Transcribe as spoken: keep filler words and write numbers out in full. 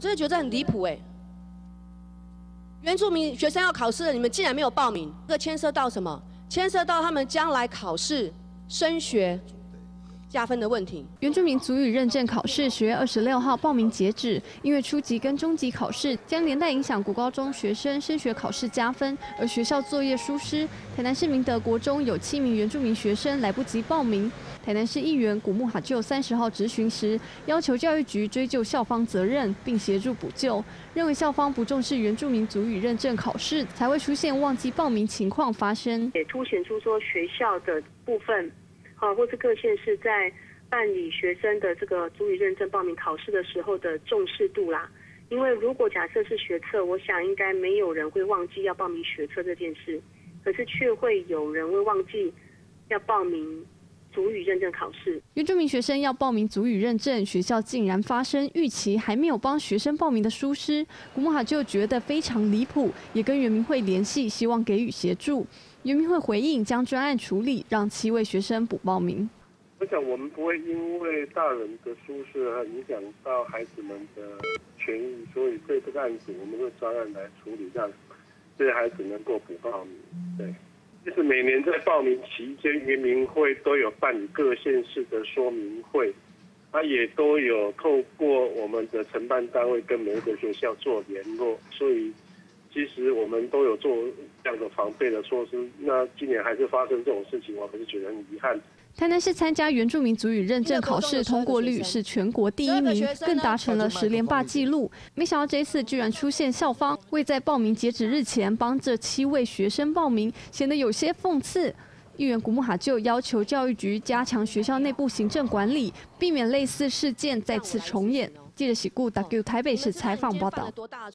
真的觉得很离谱哎！原住民学生要考试了，你们竟然没有报名，这牵涉到什么？牵涉到他们将来考试升学加分的问题。 原住民族语认证考试十月二十六号报名截止，因为初级跟中级考试将连带影响国高中学生升学考试加分，而学校作业疏失。台南市明德国中有七名原住民学生来不及报名。台南市议员古木哈就三十号质询时，要求教育局追究校方责任，并协助补救，认为校方不重视原住民族语认证考试，才会出现忘记报名情况发生。 也凸显出说学校的部分，啊，或是各县市在办理学生的这个族语认证报名考试的时候的重视度啦。因为如果假设是学测，我想应该没有人会忘记要报名学测这件事，可是却会有人会忘记要报名族语认证考试。 原住民学生要报名族语认证，学校竟然发生预期还没有帮学生报名的疏失，古木哈就觉得非常离谱，也跟原民会联系，希望给予协助。原民会回应将专案处理，让七位学生补报名。 我想我们不会因为大人的疏失而影响到孩子们的权益，所以对这个案子我们会专案来处理，让这些孩子能够补报名。对。就是每年在报名期间，原民会都有办理各县市的说明会，它也都有透过我们的承办单位跟每一个学校做联络，所以其实我们都有做这样的防备的措施。那今年还是发生这种事情，我还是觉得很遗憾。 台南市参加原住民族语认证考试通过率是全国第一名，更达成了十连霸纪录。没想到这次居然出现校方未在报名截止日前帮这七位学生报名，显得有些讽刺。议员古木哈就要求教育局加强学校内部行政管理，避免类似事件再次重演。记者喜顾 W 台北市采访报道。